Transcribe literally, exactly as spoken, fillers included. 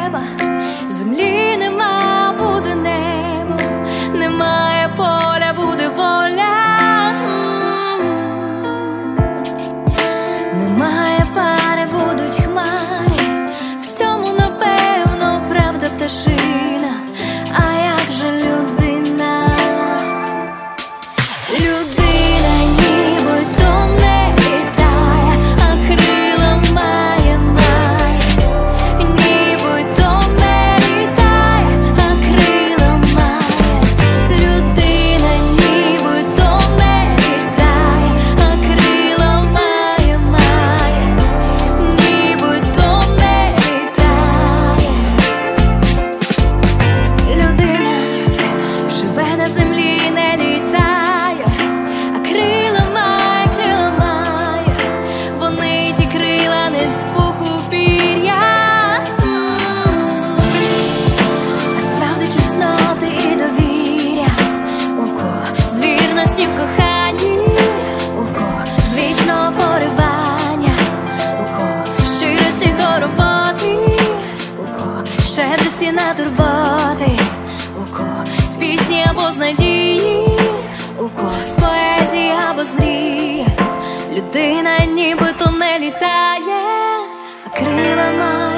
неба, землі нема, буде небо, немає поля, буде воля. Немає пари, будуть хмари, в цьому напевно правда пташина. А як же людина? Людина нібито не літає, а крила має, має. Нібито не літає, а крила має. Людина нібито не літає, а крила має, має. Нібито не літає. Людина живе на землі, не літає, а крила має, крила має. Вони ті крила не з пуху пір'я, а справди чесноти і довір'я. У кого з вірності в коханні, у кого з вічного поривання, у кого щирості до роботи, у кого щедрості на турботи, у кого з пісні або з надії, у кого з поезії або з мрії. Людина нібито не літає, а крила має.